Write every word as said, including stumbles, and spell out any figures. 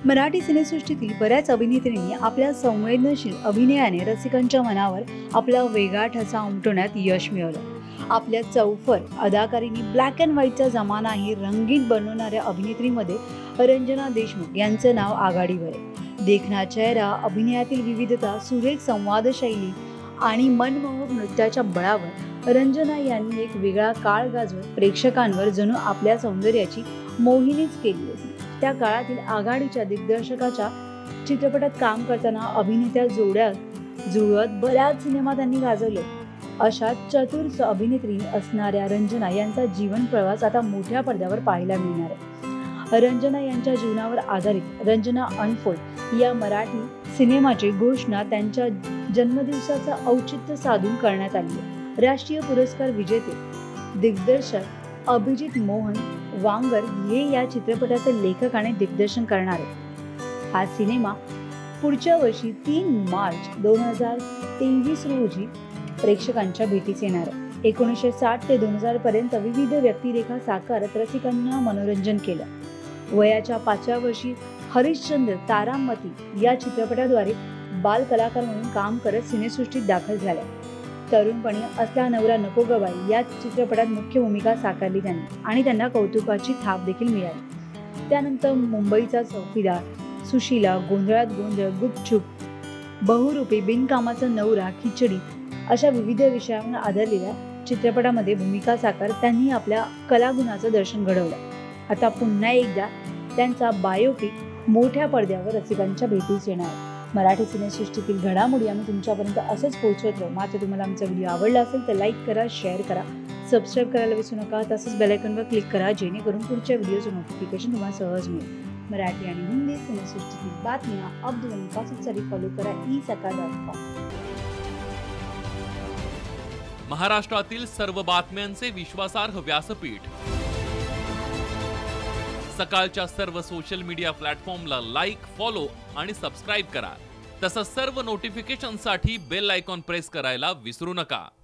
मराठी सिनेसृष्टीतील बऱ्याच अभिनेत्रींनी आपल्या संवेदनशील अभिनयाने रसिकांच्या मनावर आपला वेगळा ठसा उमटवण्यात यश मिळवलं। आपल्या चौफर अदाकारीने ब्लॅक अँड व्हाईटचा जमानाही रंगीत बनवणाऱ्या अभिनेत्रीमध्ये रंजना देशमुख यांचं नाव आघाडीवर आहे। देखणा चेहरा, अभिनयातील विविधता, सुरेख संवाद शैली आणि मनमोहक नृत्याच्या बळावर रंजना यांनी एक वेगळा काळ गाजवत प्रेक्षकांवर जणू आपल्या सौंदर्याची मोहिनीच केली होती। त्या काळातील आघाडीच्या दिग्दर्शकाच्या चित्रपटात काम करताना अभिनेत्या जोड्या जुळवत बऱ्याच सिनेमा त्यांनी गाजवले। अशा चतुर अभिनेत्री असणाऱ्या रंजना यांचा जीवन प्रवास आता मोठ्या पडद्यावर पाहायला मिळणार आहे। रंजना यांच्या जीवनावर आधारित रंजना अनफोल्ड या मराठी सिनेमाची घोषणा त्यांच्या जन्मदिवसाचं औचित्य साधून करण्यात आली आहे। राष्ट्रीय पुरस्कार विजेते दिग्दर्शक अभिजित मोहन वांगर हे या चित्रपटाचे लेखक आणि दिग्दर्शन करणार आहेत। हा सिनेमा पुढच्या वर्षी तीन मार्च दोन हजार तेवीस रोजी प्रेक्षकांच्या भेटीस येणार आहे। एकोणीसशे साठ ते दोन हजार पर्यंत विविध व्यक्तिरेखा साकारत रसिकांना मनोरंजन केलं। वयाच्या पाचव्या वर्षी हरिश्चंद्र तारामती या चित्रपटाद्वारे बाल कलाकार म्हणून काम करत सिनेसृष्टीत दाखल झाल्या। तरुणपणी असला नवरा नको ग बाई या चित्रपटात मुख्य भूमिका साकारली त्यांनी आणि त्यांना कौतुकाची थाप देखील मिळाली। त्यानंतर मुंबईचा चौकीदार, सुशीला, गोंधळात गोंधळ, गुपचूप, बहुरूपी, बिनकामाचा नवरा, खिचडी अशा विविध विषयांवर आधारलेल्या चित्रपटामध्ये भूमिका साकारत त्यांनी आपल्या कलागुणाचं दर्शन घडवलं। आता पुन्हा एकदा त्यांचा बायोपिक मोठ्या पडद्यावर रसिकांच्या भेटीस येणार आहे। मराठी सिनेसृष्टीतील घडामोडी आम्ही तुमच्यापर्यंत असंच पोहोचवत राहू। मात्र तुम्हाला आमचा व्हिडिओ आवडला असेल तर लाईक करा, शेअर करा, सबस्क्राईब करायला विसरू नका। तसंच बेल आयकॉनवर क्लिक करा जेणेकरून पुढच्या व्हिडिओचं नोटिफिकेशन तुम्हाला सहज मिळेल। मराठी आणि हिंदी सिनेसृष्टीतील बातम्या अपडेटपासून फॉलो करा ई सकाळ डॉट कॉम। महाराष्ट्रातील सर्व बातम्यांचे विश्वासार्ह व्यासपीठ सकाळच्या सर्व सोशल मीडिया प्लॅटफॉर्मला लाईक, फॉलो आणि सबस्क्राईब करा। तसंच सर्व नोटिफिकेशनसाठी बेल आयकॉन प्रेस करायला विसरू नका।